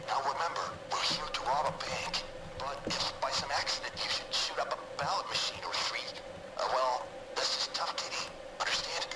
Now remember, we're here to rob a bank. But if by some accident you should shoot up a ballot machine or three, well, that's just tough, kitty. Understand?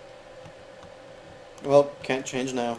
Well, can't change now.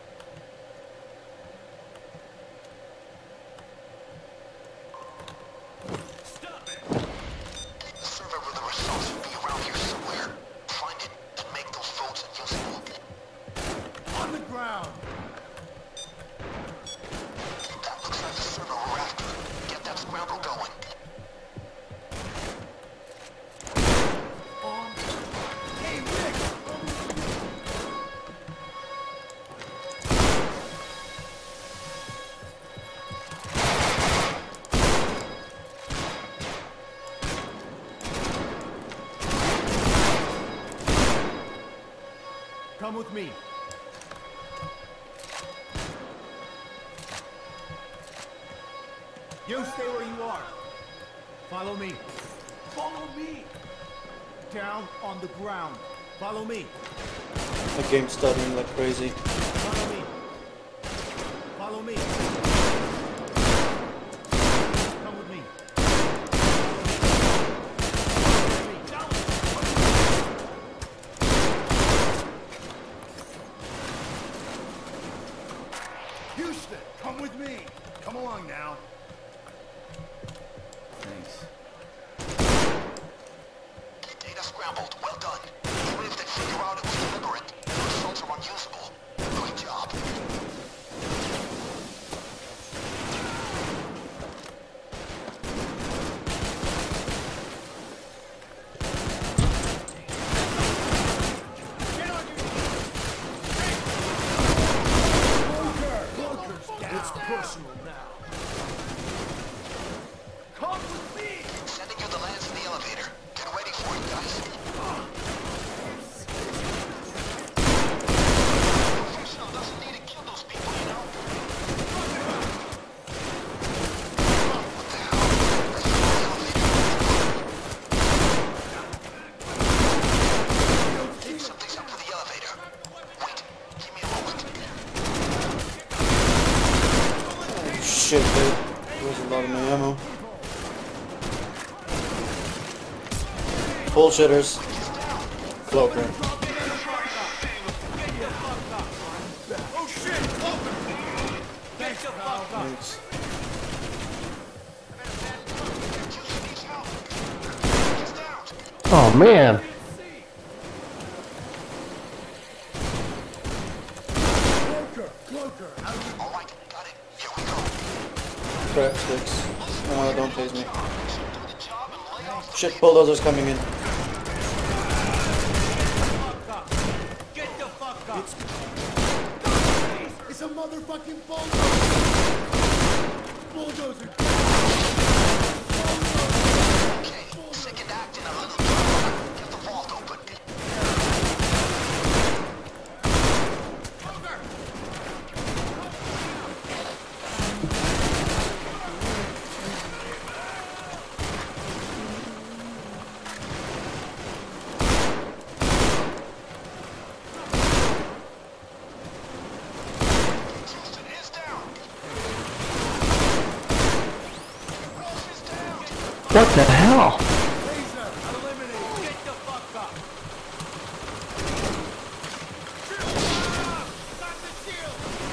Come with me. You stay where you are. Follow me. Follow me. Down on the ground. Follow me. The game's stuttering like crazy. Follow me. Follow me. Come with me. Houston, come with me. Come along now. Thanks. Data scrambled. Well done. Even if they figure out it was deliberate, the results are unusable. Great job. It's personal now. Come with me! Sending you the lands in the elevator. Get ready for it, guys. Professional doesn't need to kill those people, you know? What the hell? That's the elevator. Something's up with the elevator. Wait, give me a moment. Shit, dude. There's a lot of my ammo. Bullshitters. Cloaker. Thanks. Oh man. All right, got it. Here we go. Crap sticks. No, don't tase me. Shit, bulldozers coming in. Get the fuck up! It's a motherfucking bulldozer! Okay, second act in a little drama. Get the vault open. Houston is down. Rolf is down. What the hell? Laser, eliminate! Get the fuck up! Got the shield!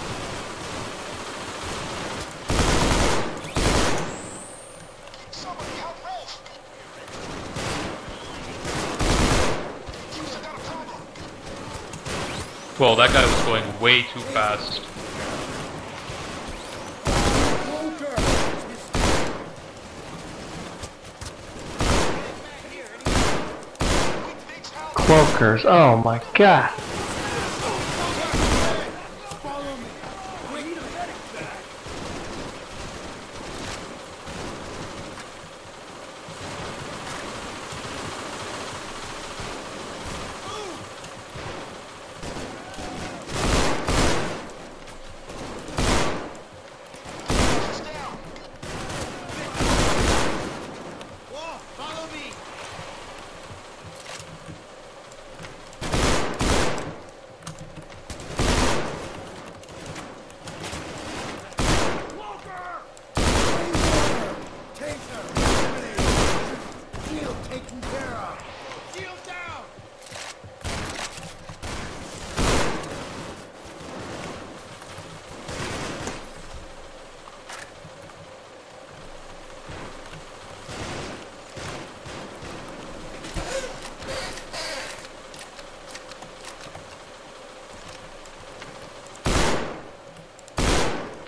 Somebody help Rolf. Houston got a problem. Well, that guy was going way too fast. Cloakers. Oh my god. Follow me! We need a medic back! He's down. Whoa, follow me!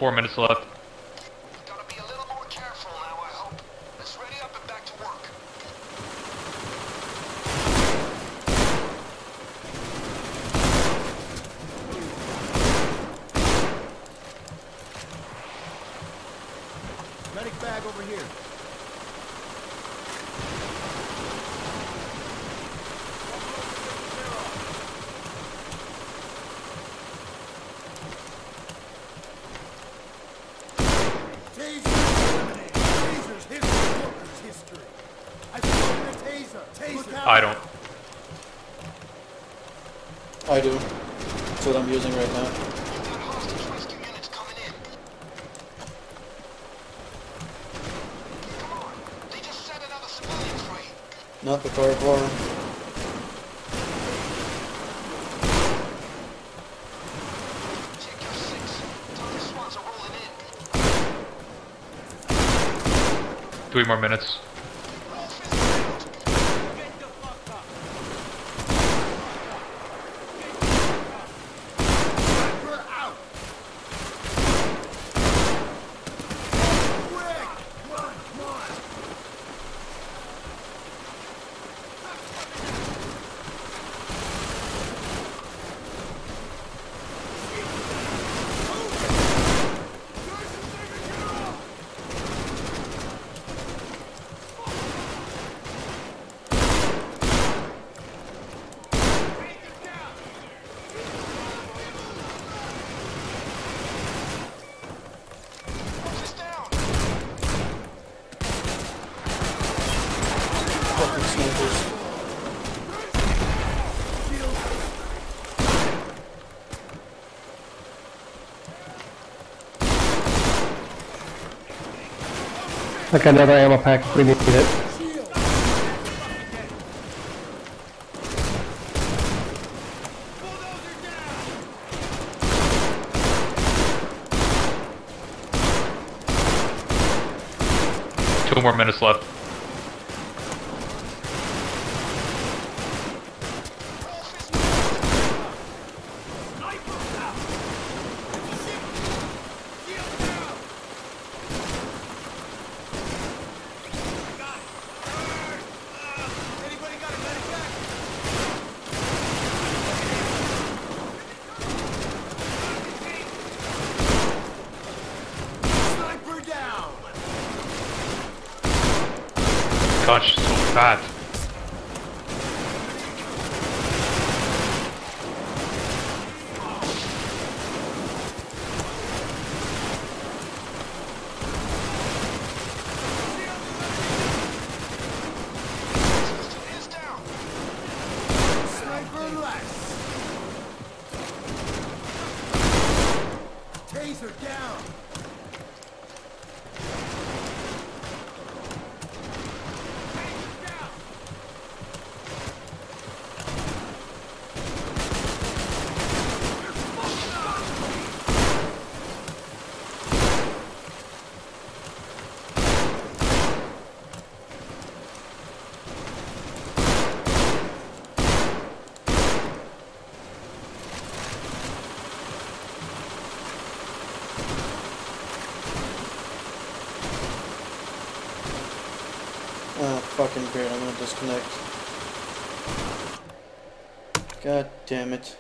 4 minutes left. Gotta be a little more careful now, I hope. Let's ready up and back to work. Medic bag over here. Taser's history. Walker's history. I found a taser. Taser. I don't. I do. That's what I'm using right now. Got hostage rescue units coming in. Come on. They just set another civilian free. Not the car bar. Check your six. Tell the swans are rolling in. 3 more minutes. Get the fuck up. We're out. Quick. Come on, come on. Office down. Fucking snipers. I got another ammo pack if we need it. Two more minutes left. Anybody got a medic bag? Sniper down. Gosh, so fat. Is down. Sniper less. Taser down. Taser down. Ah, fucking great. I'm gonna disconnect. God damn it.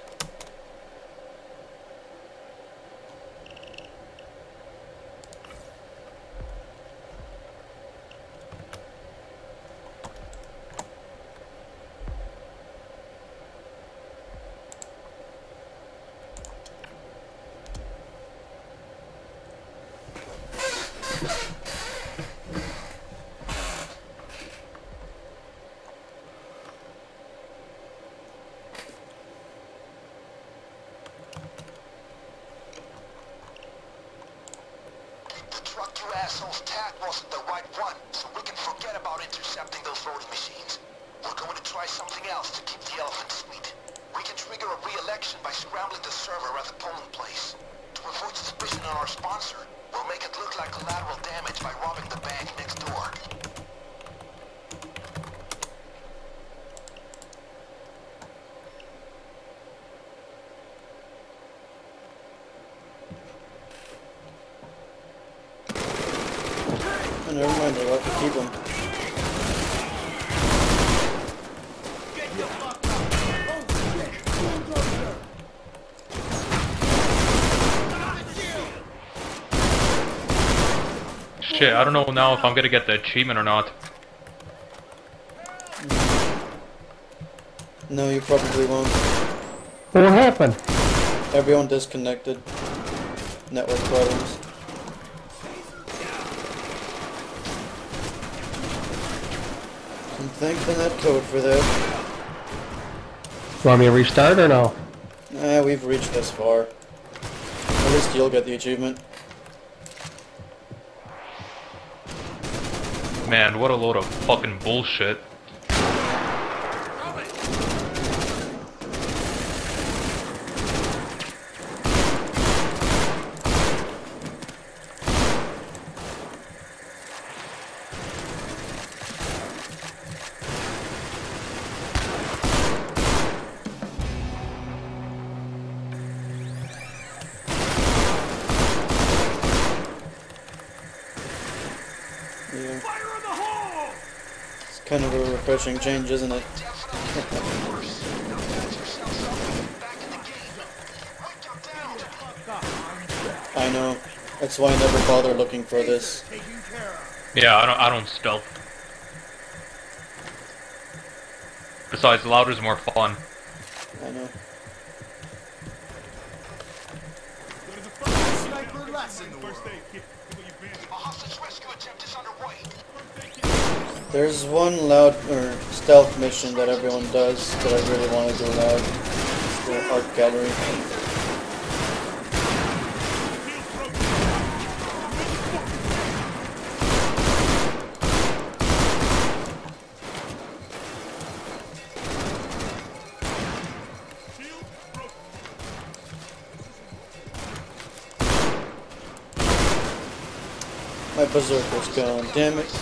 The truck you assholes tagged wasn't the right one, so we can forget about intercepting those voting machines. We're going to try something else to keep the elephant sweet. We can trigger a re-election by scrambling the server at the polling place. To avoid suspicion on our sponsor, we'll make it look like collateral damage by robbing the bank next door. never mind, I'll have to keep him. Shit, I don't know now if I'm gonna get the achievement or not. No, you probably won't. What happened? Everyone disconnected. Network problems. And thank the netcode for that. Want me to restart or no? Nah, we've reached this far. At least you'll get the achievement. Man, what a load of fucking bullshit. Yeah. It's kind of a refreshing change, isn't it? I know. That's why I never bother looking for this. Yeah, I don't stealth. Besides, louder's more fun. I know. There's one loud or stealth mission that everyone does that I really want to do loud. It's the art gallery. My berserker's gone, damn it.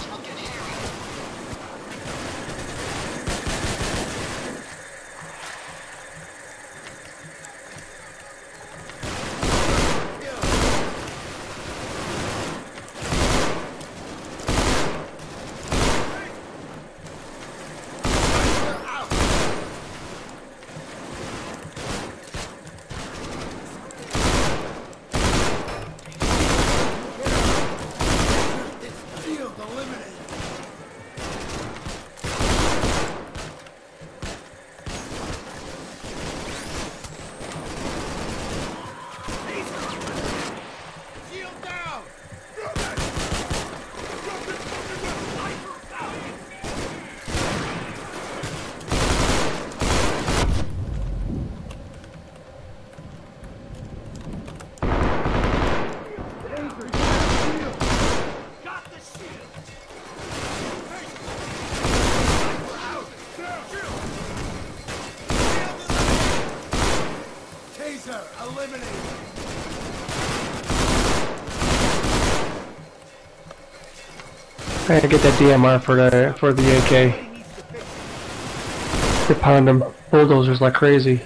I gotta get that DMR for the AK. They're pounding them bulldozers like crazy.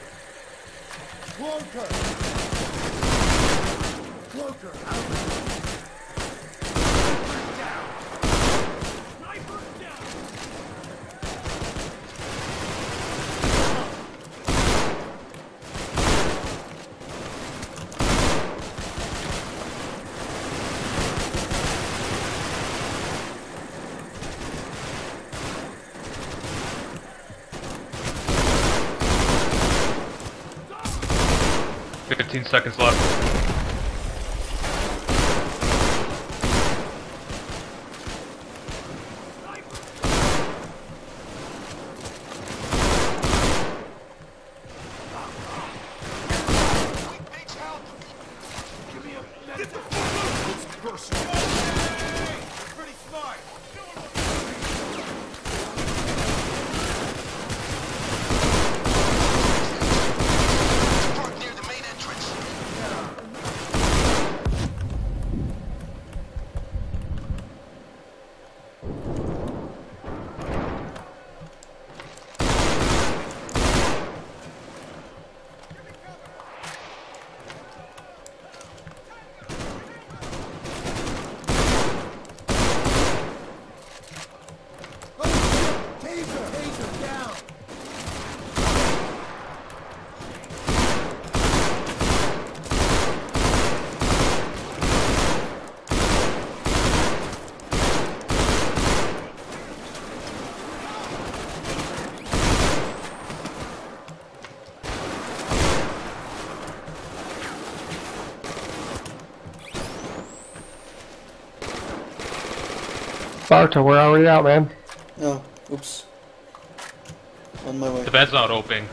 Fifteen seconds left. Barto, we're already out, man. Oh, oops. On my way. The bed's not opening.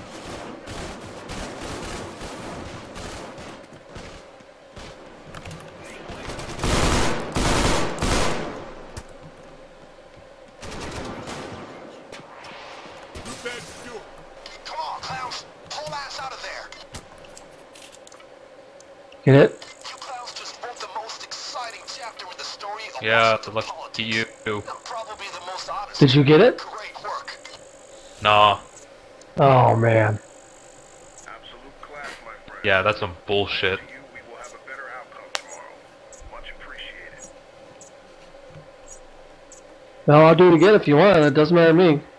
Come on, clowns. Pull ass out of there. Get it? You clowns just wrote the most exciting chapter in the story of Yeah, Washington lucky politics. you. And probably the most honest. Did you get it? Great work. Nah. Oh, man. Absolute class, my friend. Yeah, that's some bullshit. To you, we will have a better outcome tomorrow. Much appreciated. No, I'll do it again if you want. It doesn't matter to me.